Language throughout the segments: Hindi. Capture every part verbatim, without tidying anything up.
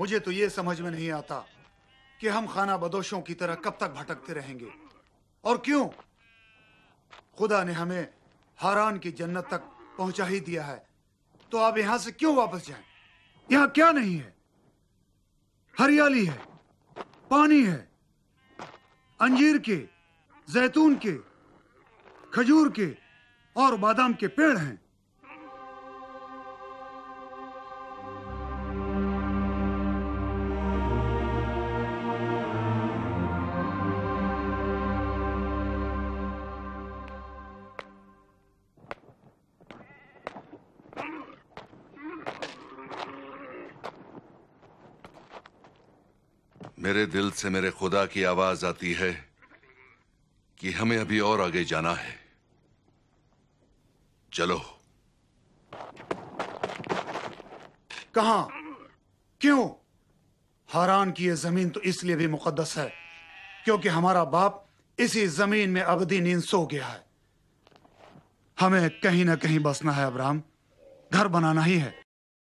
मुझे तो ये समझ में नहीं आता कि हम खाना बदोशों की तरह कब तक भटकते रहेंगे और क्यों। खुदा ने हमें हारान की जन्नत तक पहुंचा ही दिया है, तो आप यहां से क्यों वापस जाएं? यहां क्या नहीं है? हरियाली है, पानी है, अंजीर के, जैतून के, खजूर के और बादाम के पेड़ हैं। मेरे दिल से मेरे खुदा की आवाज आती है कि हमें अभी और आगे जाना है। चलो। कहां? क्यों? हारान की यह जमीन तो इसलिए भी मुकद्दस है क्योंकि हमारा बाप इसी जमीन में अबदी नींद सो गया है। हमें कहीं ना कहीं बसना है अब्राहम, घर बनाना ही है।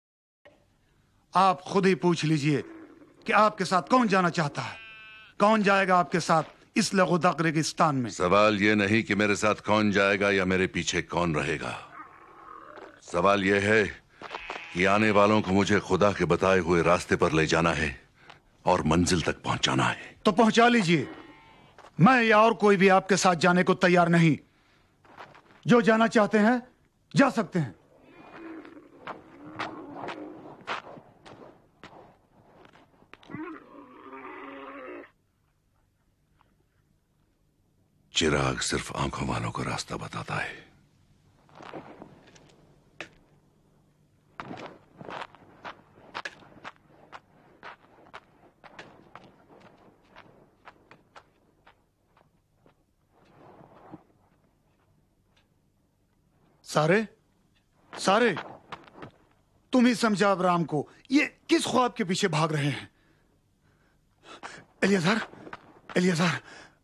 आप खुद ही पूछ लीजिए कि आपके साथ कौन जाना चाहता है। कौन जाएगा आपके साथ इस लगोदाक रेगिस्तान में? सवाल यह नहीं कि मेरे साथ कौन जाएगा या मेरे पीछे कौन रहेगा। सवाल यह है कि आने वालों को मुझे खुदा के बताए हुए रास्ते पर ले जाना है और मंजिल तक पहुंचाना है। तो पहुंचा लीजिए। मैं या और कोई भी आपके साथ जाने को तैयार नहीं। जो जाना चाहते हैं जा सकते हैं। चिराग सिर्फ आंखों वालों को रास्ता बताता है। सारे सारे तुम ही समझा अब्राहम को, ये किस ख्वाब के पीछे भाग रहे हैं? एलियाजार, एलियाजार,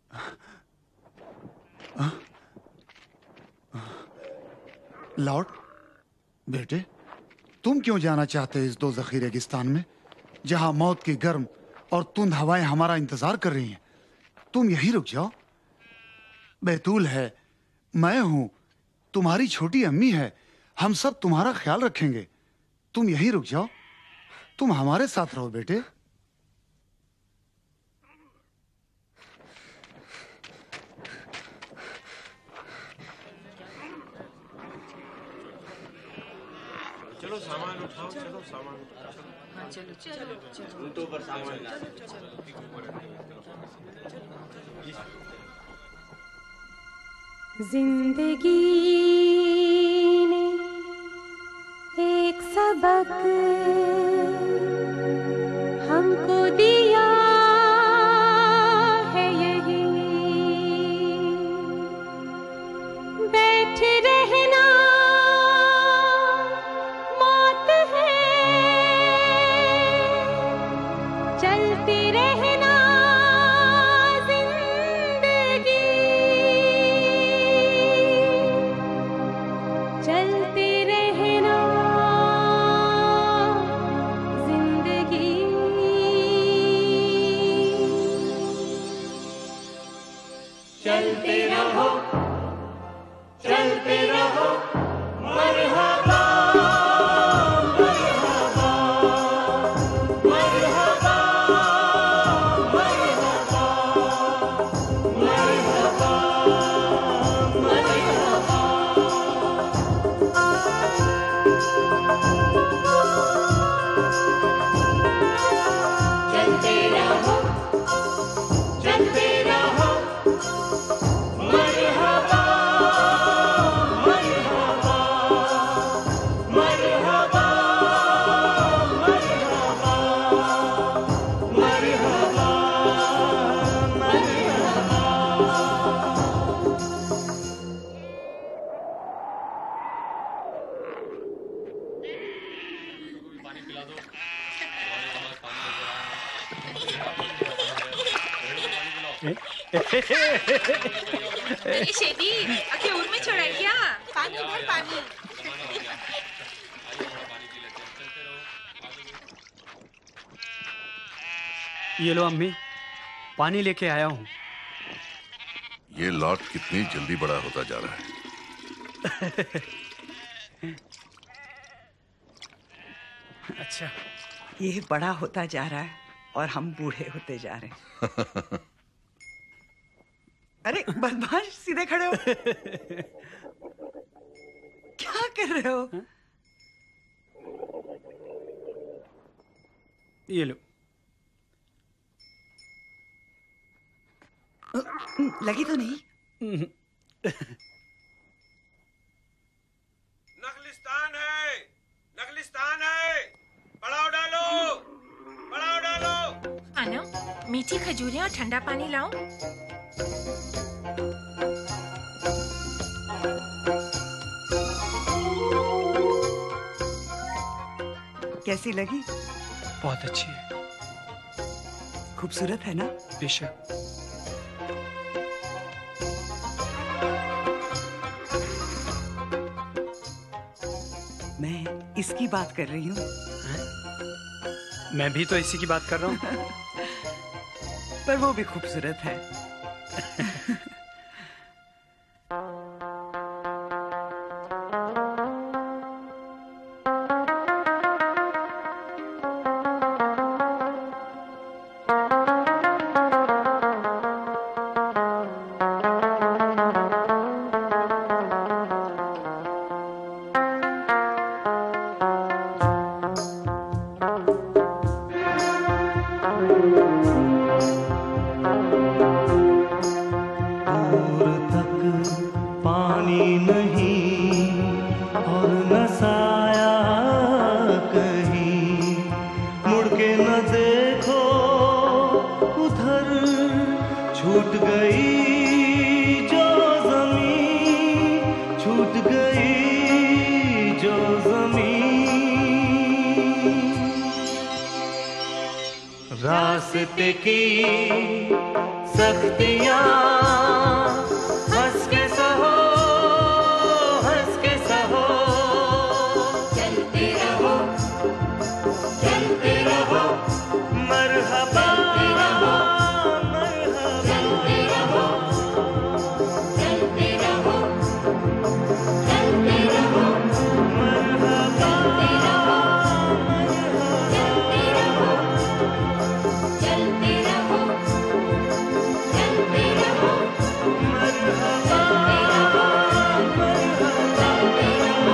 लॉर्ड बेटे, तुम क्यों जाना चाहते इस दो ज़ख़ी रेगिस्तान में जहां मौत की गर्म और तुंद हवाएं हमारा इंतजार कर रही हैं? तुम यहीं रुक जाओ। बैतूल है, मैं हूं, तुम्हारी छोटी अम्मी है, हम सब तुम्हारा ख्याल रखेंगे। तुम यहीं रुक जाओ, तुम हमारे साथ रहो बेटे। चलो सामान उठाओ, चलो सामान उठाओ। हाँ चलो चलो चलो उन तो ऊपर सामान जिंदगी ने एक सबक हमको दिया है, यही बैठ रहना मौत है, चलते रहना जिंदगी, चलते रहना जिंदगी, चलते रहो चलते रहो मरहबा मरहबा मरहबा मरहबा मरहबा मरहबा। चलते रहो चलते रहो मरहबा मरहबा मरहबा मरहबा मरहबा मरहबा। पानी पिला दो। अरे शेदी, आके उर में छोड़ा है क्या? पानी भर पानी। ये लो अम्मी, पानी लेके आया हूँ। ये लॉट कितनी जल्दी बड़ा होता जा रहा है। अच्छा, ये बड़ा होता जा रहा है और हम बूढ़े होते जा रहे हैं। अरे बदमाश, सीधे खड़े हो। क्या कर रहे हो? हा? ये लो। लगी तो नहीं? नकलिस्तान है, नकलिस्तान है, बढ़ाओ डालो, बढ़ाओ डालो। आना, मीठी खजूरें और ठंडा पानी लाऊं? कैसी लगी? बहुत अच्छी है। खूबसूरत है ना? बेशक। मैं इसकी बात कर रही हूँ। मैं भी तो इसी की बात कर रहा हूँ। पर वो भी खूबसूरत है। रास्ते की सख्तियां हंस के सहो, हंस के सहो। चलते रहो, चलते रहो, मरहबा, मरहबा। चलते रहो, चलते रहो, चलते रहो, मरहबा। चलते रहो, चलते रहो, चलते रहो, चलते रहो, मरहबा, मरहबा। चलते रहो,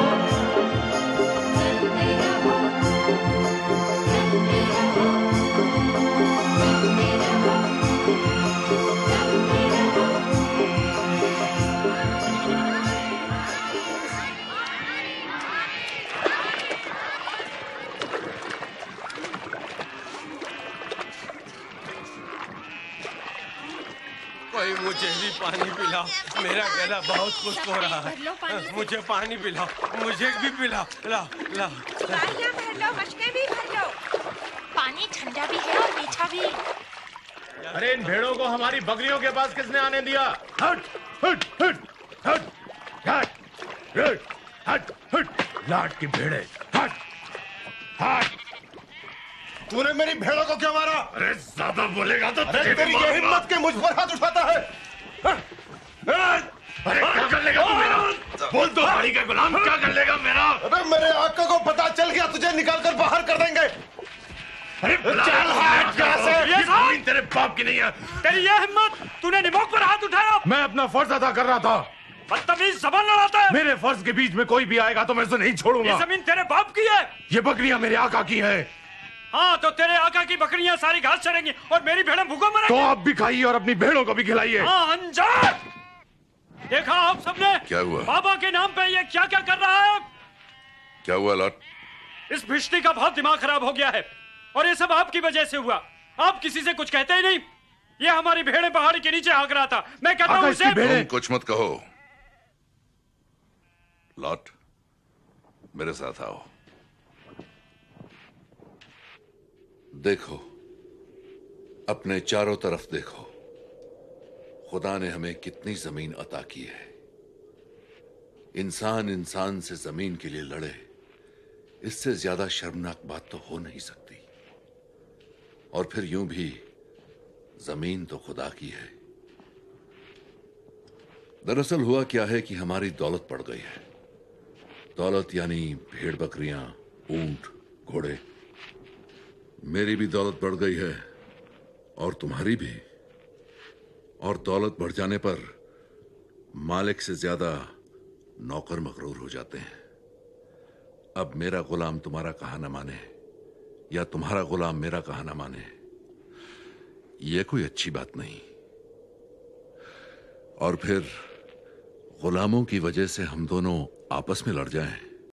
चलते रहो, चलते रहो, चलते रहो, चलते रहो। कोई मुझे भी पानी पिलाओ, मेरा गला बहुत खुश्क हो रहा है। मुझे पानी पिलाओ, मुझे भी पिलाओ, लाओ लाओ। बारियां भर लो, मशकें भी भर लो। पानी ठंडा भी है और मीठा भी। अरे इन भेड़ों को हमारी बकरियों के पास किसने आने दिया? हट हट हट हट हट हट हट हट लाट की भेड़े, हट हट। तूने मेरी भेड़ों को क्यों मारा? अरे ज्यादा बोलेगा तो अरे तेरी ये हिम्मत के मुझ पर हाथ उठाता है? अरे क्या कर लेगा तू मेरा? बोल तो, गाड़ी का गुलाम, क्या कर लेगा मेरा? अबे मेरे आका को पता चल गया, तुझे निकाल कर बाहर कर देंगे। अरे चल हट यहाँ से। ये जमीन तेरे बाप की नहीं है। तेरी ये हिम्मत, तूने निमोक पर हाथ उठाया। मैं अपना फर्ज अदा कर रहा था। बदतमीज, जबान लड़ाता है। मेरे फर्ज के बीच में कोई भी आएगा तो मैं उसे नहीं छोड़ूंगा। ये जमीन तेरे बाप की है। ये बकरियां मेरे आका की है। हाँ, तो तेरे आका की बकरियां सारी घास चरेंगी और मेरी भेड़ें भूखों मरेंगी। तो आप भी खाइए और अपनी भेड़ों को भी खिलाइए। हाँ, अंजार। देखा आप सबने? क्या हुआ? बाबा के नाम पे ये क्या क्या कर रहा है? क्या हुआ लॉट? इस भिश्ती का बहुत दिमाग खराब हो गया है और ये सब आपकी वजह से हुआ। आप किसी से कुछ कहते ही नहीं। ये हमारी भेड़ें पहाड़ी के नीचे हाँक रहा था। मैं कहता हूँ उसे तुम कुछ मत कहो। लॉट, मेरे साथ आओ। देखो, अपने चारों तरफ देखो। खुदा ने हमें कितनी जमीन अता की है। इंसान इंसान से जमीन के लिए लड़े, इससे ज्यादा शर्मनाक बात तो हो नहीं सकती। और फिर यूं भी जमीन तो खुदा की है। दरअसल हुआ क्या है कि हमारी दौलत बढ़ गई है। दौलत यानी भेड़ बकरियां, ऊंट, घोड़े। मेरी भी दौलत बढ़ गई है और तुम्हारी भी। और दौलत बढ़ जाने पर मालिक से ज्यादा नौकर मगरूर हो जाते हैं। अब मेरा गुलाम तुम्हारा कहा न माने या तुम्हारा गुलाम मेरा कहा न माने, यह कोई अच्छी बात नहीं। और फिर गुलामों की वजह से हम दोनों आपस में लड़ जाएं,